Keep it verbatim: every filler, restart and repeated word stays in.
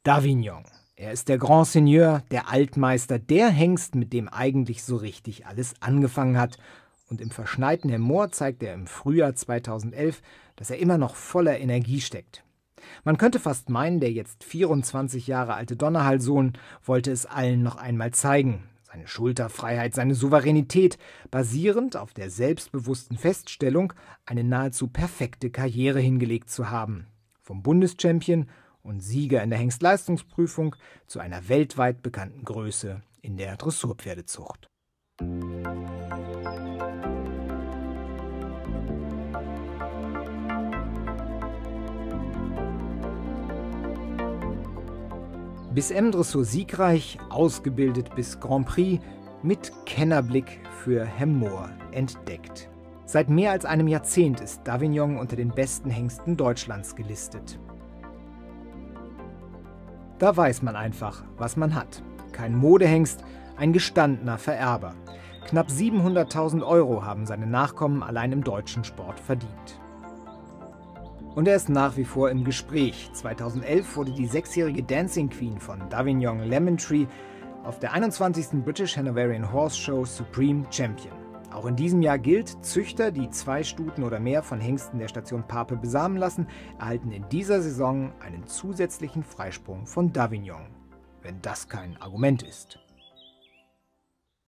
Davignon. Er ist der Grand Seigneur, der Altmeister, der Hengst, mit dem eigentlich so richtig alles angefangen hat. Und im verschneiten Hemmoor zeigt er im Frühjahr zweitausendelf, dass er immer noch voller Energie steckt. Man könnte fast meinen, der jetzt vierundzwanzig Jahre alte Donnerhall-Sohn wollte es allen noch einmal zeigen. Seine Schulterfreiheit, seine Souveränität, basierend auf der selbstbewussten Feststellung, eine nahezu perfekte Karriere hingelegt zu haben. Vom Bundeschampion und Sieger in der Hengstleistungsprüfung zu einer weltweit bekannten Größe in der Dressurpferdezucht. Bis M-Dressur siegreich, ausgebildet bis Grand Prix, mit Kennerblick für Hemmoor entdeckt. Seit mehr als einem Jahrzehnt ist Davignon unter den besten Hengsten Deutschlands gelistet. Da weiß man einfach, was man hat. Kein Modehengst, ein gestandener Vererber. Knapp siebenhunderttausend Euro haben seine Nachkommen allein im deutschen Sport verdient. Und er ist nach wie vor im Gespräch. zweitausendelf wurde die sechsjährige Dancing Queen von Davignon Lemon Tree auf der einundzwanzigsten British Hanoverian Horse Show Supreme Champion. Auch in diesem Jahr gilt, Züchter, die zwei Stuten oder mehr von Hengsten der Station Pape besamen lassen, erhalten in dieser Saison einen zusätzlichen Freisprung von Davignon. Wenn das kein Argument ist.